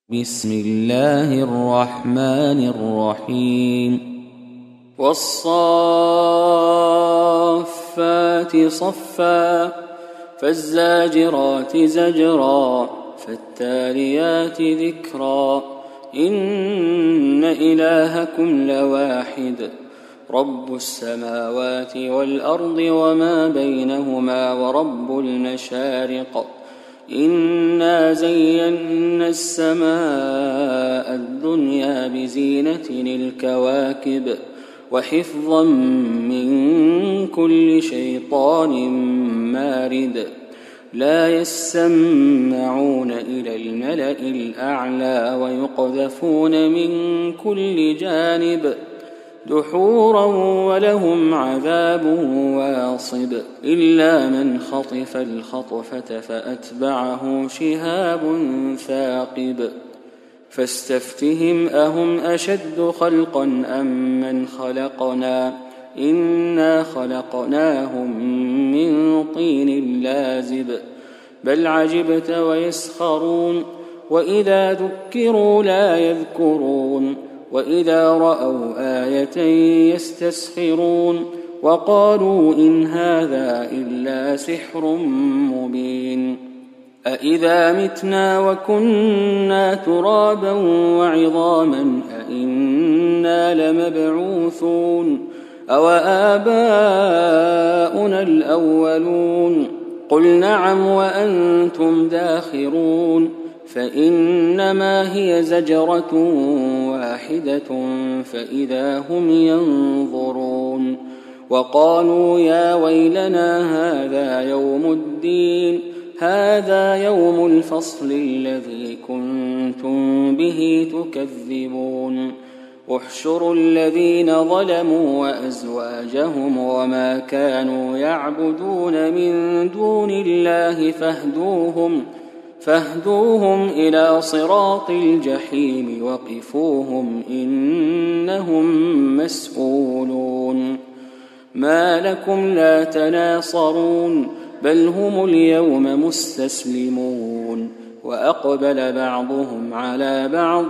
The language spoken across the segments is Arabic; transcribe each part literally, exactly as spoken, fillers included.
بسم الله الرحمن الرحيم والصافات صفا فالزاجرات زجرا فالتاليات ذكرا إن إلهكم لواحد رب السماوات والأرض وما بينهما ورب المشارق إنا زينا السماء الدنيا بزينة الكواكب وحفظا من كل شيطان مارد لا يسمعون إلى الملأ الأعلى ويقذفون من كل جانب دحورا ولهم عذاب واصب إلا من خطف الخطفة فأتبعه شهاب ثاقب فاستفتهم أهم أشد خلقا أم من خلقنا إنا خلقناهم من طين لازب بل عجبت ويسخرون وإذا ذكروا لا يذكرون وإذا رأوا آية يستسخرون وقالوا إن هذا إلا سحر مبين أإذا متنا وكنا ترابا وعظاما أإنا لمبعوثون أو آباؤنا الأولون قل نعم وأنتم داخرون فإنما هي زجرة واحدة فإذا هم ينظرون وقالوا يا ويلنا هذا يوم الدين هذا يوم الفصل الذي كنتم به تكذبون احشروا الذين ظلموا وأزواجهم وما كانوا يعبدون من دون الله فاهدوهم فاهدوهم إلى صراط الجحيم وقفوهم إنهم مسؤولون ما لكم لا تناصرون بل هم اليوم مستسلمون وأقبل بعضهم على بعض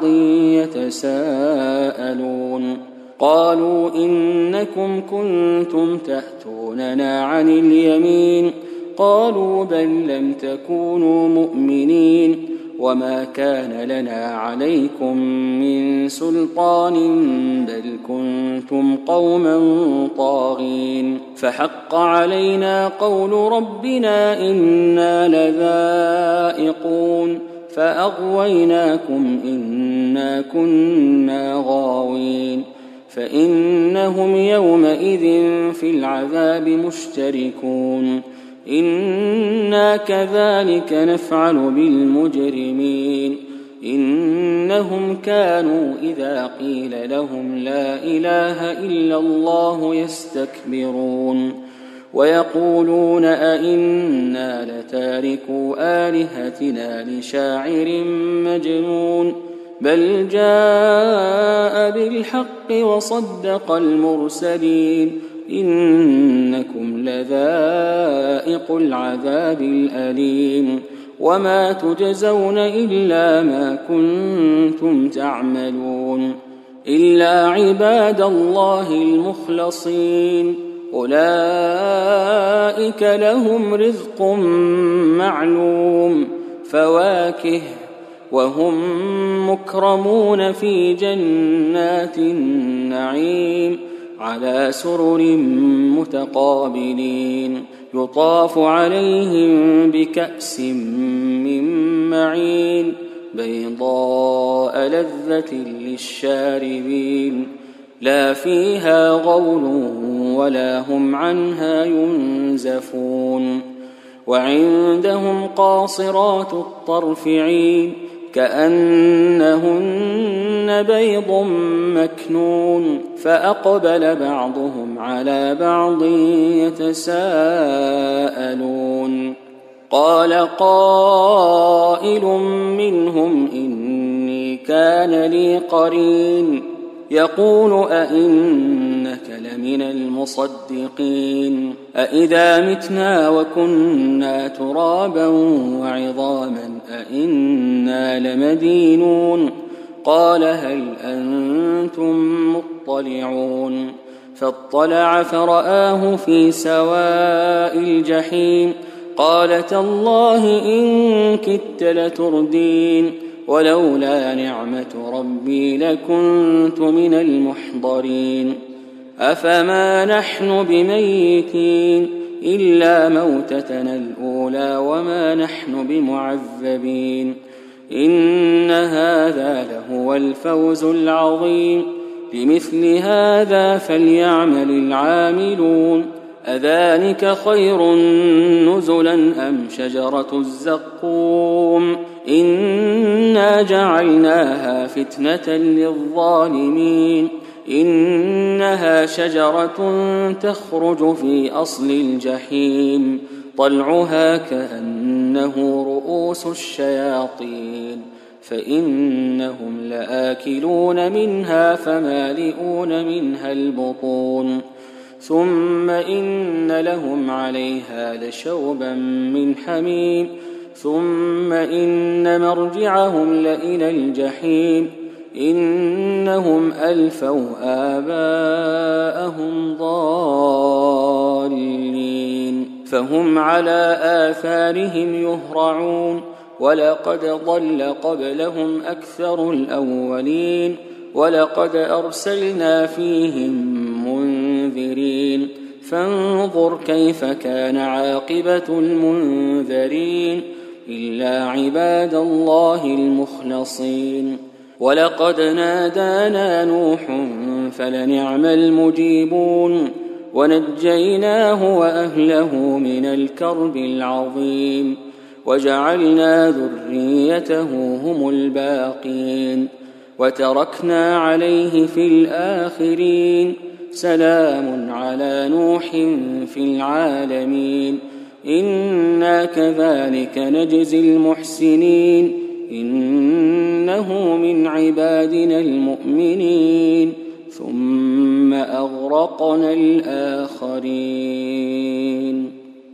يتساءلون قالوا إنكم كنتم تأتوننا عن اليمين قالوا بل لم تكونوا مؤمنين وما كان لنا عليكم من سلطان بل كنتم قوما طاغين فحق علينا قول ربنا إنا لذائقون فأغويناكم إنا كنا غاوين فإنهم يومئذ في العذاب مشتركون إنا كذلك نفعل بالمجرمين إنهم كانوا إذا قيل لهم لا إله إلا الله يستكبرون ويقولون أئنا لتاركو آلهتنا لشاعر مجنون بل جاء بالحق وصدق المرسلين إنكم لذائق العذاب الأليم وما تجزون إلا ما كنتم تعملون إلا عباد الله المخلصين أولئك لهم رزق معلوم فواكه وهم مكرمون في جنات النعيم على سرر متقابلين يطاف عليهم بكأس من معين بيضاء لذة للشاربين لا فيها غول ولا هم عنها ينزفون وعندهم قاصرات الطرف عين كأنهن بيض مكنون فأقبل بعضهم على بعض يتساءلون قال قائل منهم إني كان لي قرين يقول أئنك لمن المصدقين أئذا متنا وكنا ترابا وعظاما أئنا لمدينون قال هل أنتم مطلعون فاطلع فرآه في سواء الجحيم قال تالله إن كدت لتردين ولولا نعمة ربي لكنت من المحضرين أفما نحن بميتين إلا موتتنا الأولى وما نحن بمعذبين إن هذا لهو الفوز العظيم لمثل هذا فليعمل العاملون أذلك خير نزلا أم شجرة الزقوم إنا جعلناها فتنة للظالمين إنها شجرة تخرج في أصل الجحيم طلعها كأنه رؤوس الشياطين فإنهم لآكلون منها فمالئون منها البطون ثم إن لهم عليها لشوبا من حميم ثم إن مرجعهم لإلى الجحيم إنهم ألفوا آباءهم ضالين فهم على آثارهم يهرعون ولقد ضل قبلهم أكثر الأولين ولقد أرسلنا فيهم منذرين فانظر كيف كان عاقبة المنذرين إلا عباد الله المخلصين ولقد نادانا نوح فلنعم المجيبون ونجيناه وأهله من الكرب العظيم وجعلنا ذريته هم الباقين وتركنا عليه في الآخرين سلام على نوح في العالمين إنا كذلك نجزي المحسنين إنه من عبادنا المؤمنين ثم أغرقنا الآخرين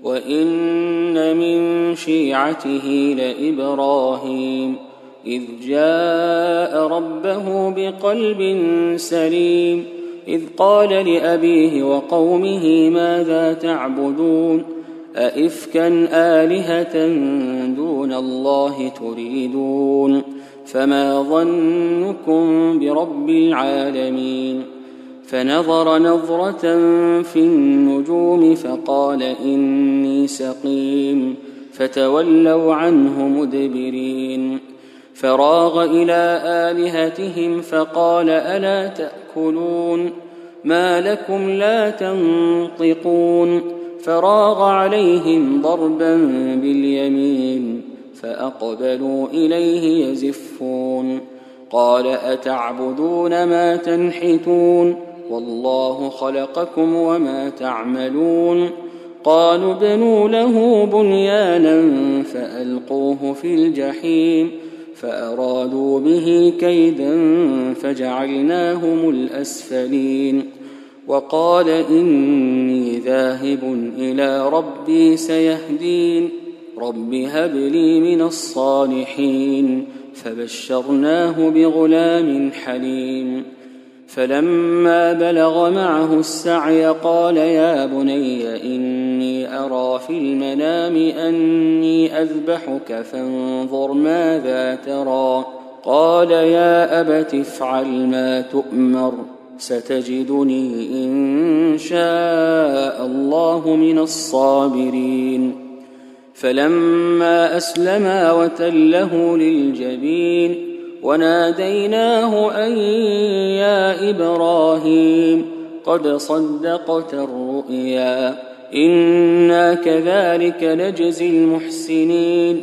وإن من شيعته لإبراهيم إذ جاء ربه بقلب سليم إذ قال لأبيه وقومه ماذا تعبدون أئفكا آلهة دون الله تريدون فما ظنكم برب العالمين فنظر نظرة في النجوم فقال إني سقيم فتولوا عنه مدبرين فراغ إلى آلهتهم فقال ألا تأكلون ما لكم لا تنطقون فراغ عليهم ضربا باليمين فأقبلوا إليه يزفون قال أتعبدون ما تنحتون والله خلقكم وما تعملون قالوا ابنوا له بنيانا فألقوه في الجحيم فأرادوا به كيدا فجعلناهم الأسفلين وقال إني ذاهب إلى ربي سيهدين رب هب لي من الصالحين فبشرناه بغلام حليم فلما بلغ معه السعي قال يا بني إني أرى في المنام أني أذبحك فانظر ماذا ترى قال يا أبت افعل ما تؤمر ستجدني إن شاء الله من الصابرين فلما أسلما وتله للجبين وناديناه أن يا إبراهيم قد صدقت الرؤيا إنا كذلك نجزي المحسنين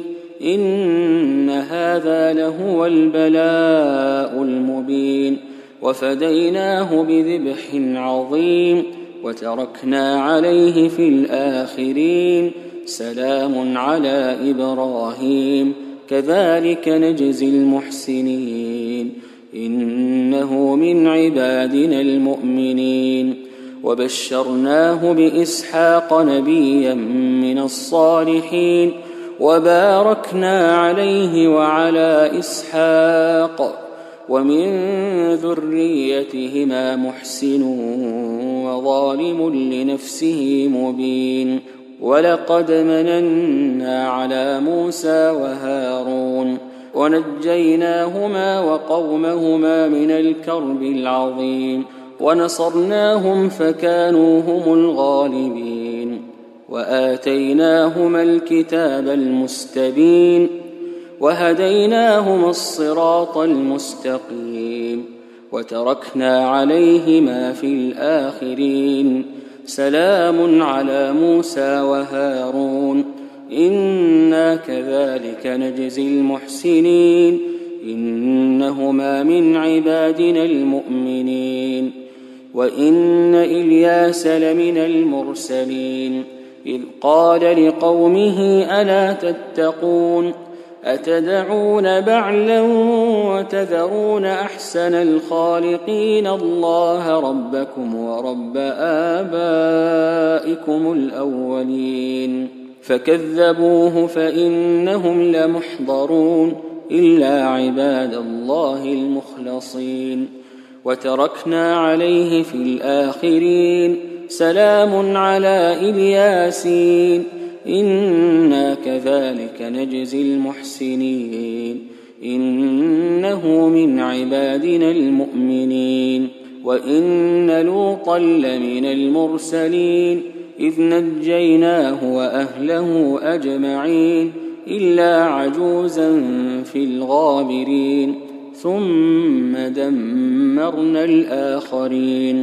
إن هذا لهو البلاء المبين وفديناه بذبح عظيم وتركنا عليه في الآخرين سلام على إبراهيم كذلك نجزي المحسنين إنه من عبادنا المؤمنين وبشرناه بإسحاق نبيا من الصالحين وباركنا عليه وعلى إسحاق ومن ذريتهما محسن وظالم لنفسه مبين ولقد مننا على موسى وهارون ونجيناهما وقومهما من الكرب العظيم ونصرناهم فكانوا هم الغالبين وآتيناهما الكتاب المستبين وهديناهما الصراط المستقيم وتركنا عليهما في الآخرين سلام على موسى وهارون إنا كذلك نجزي المحسنين إنهما من عبادنا المؤمنين وإن إلياس لمن المرسلين إذ قال لقومه ألا تتقون أتدعون بعلا وتذرون أحسن الخالقين الله ربكم ورب آبائكم الأولين فكذبوه فإنهم لمحضرون إلا عباد الله المخلصين وتركنا عليه في الآخرين سلام على إلياسين إنا كذلك نجزي المحسنين إنه من عبادنا المؤمنين وإن لوطا لمن المرسلين إذ نجيناه وأهله أجمعين إلا عجوزا في الغابرين ثم دمرنا الآخرين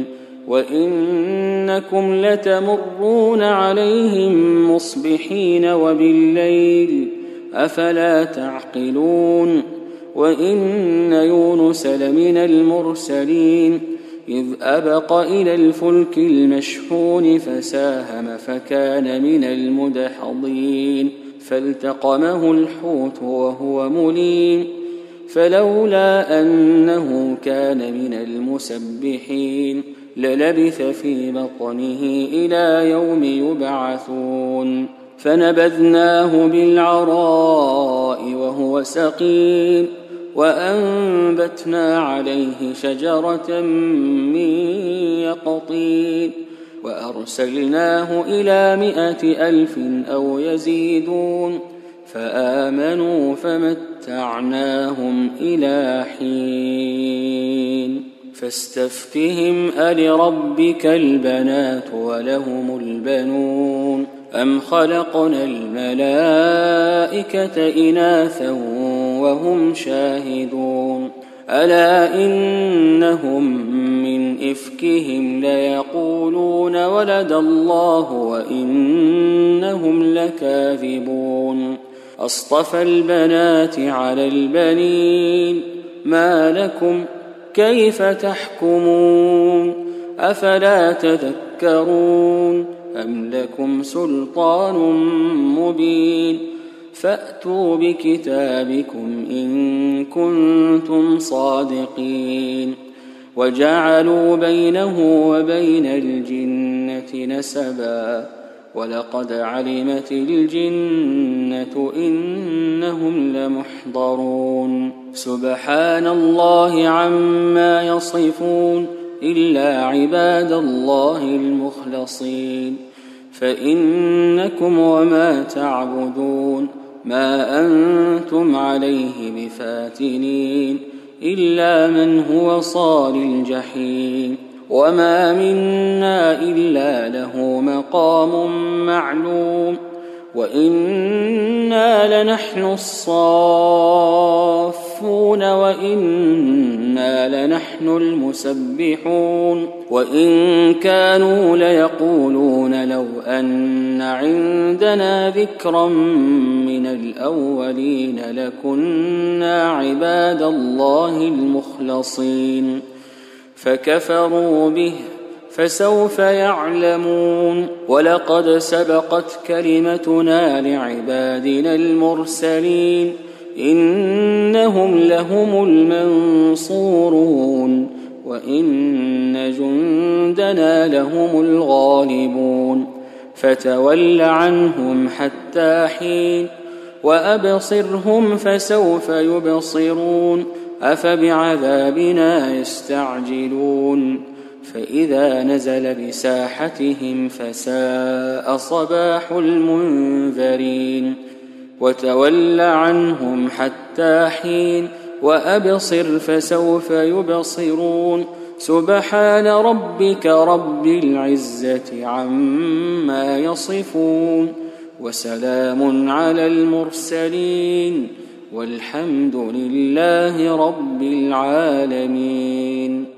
وإنكم لتمرون عليهم مصبحين وبالليل أفلا تعقلون وإن يونس لمن المرسلين إذ أبق إلى الفلك المشحون فساهم فكان من المدحضين فالتقمه الحوت وهو مليم فلولا أنه كان من المسبحين للبث في بطنه إلى يوم يبعثون فنبذناه بالعراء وهو سقيم وأنبتنا عليه شجرة من يقطين وأرسلناه إلى مائة ألف أو يزيدون فآمنوا فمتعناهم إلى حين فاستفتهم ألربك البنات ولهم البنون أم خلقنا الملائكة إناثا وهم شاهدون ألا إنهم من إفكهم ليقولون ولد الله وإنهم لكاذبون أصطفى البنات على البنين ما لكم كيف تحكمون أفلا تذكرون أم لكم سلطان مبين فأتوا بكتابكم إن كنتم صادقين وجعلوا بينه وبين الجنة نسبا ولقد علمت الجنة إنهم لمحضرون سبحان الله عما يصفون إلا عباد الله المخلصين فإنكم وما تعبدون ما أنتم عليه بفاتنين إلا من هو صال الجحيم وما منا إلا له مقام معلوم وإنا لنحن الصافون وإنا لنحن المسبحون وإن كانوا ليقولون لو أن عندنا ذكرا من الأولين لكنا عباد الله المخلصين فكفروا به فسوف يعلمون ولقد سبقت كلمتنا لعبادنا المرسلين إنهم لهم المنصورون وإن جندنا لهم الغالبون فتول عنهم حتى حين وأبصرهم فسوف يبصرون أفبعذابنا يستعجلون فإذا نزل بساحتهم فساء صباح المنذرين وتول عنهم حتى حين وأبصر فسوف يبصرون سبحان ربك رب العزة عما يصفون وسلام على المرسلين والحمد لله رب العالمين.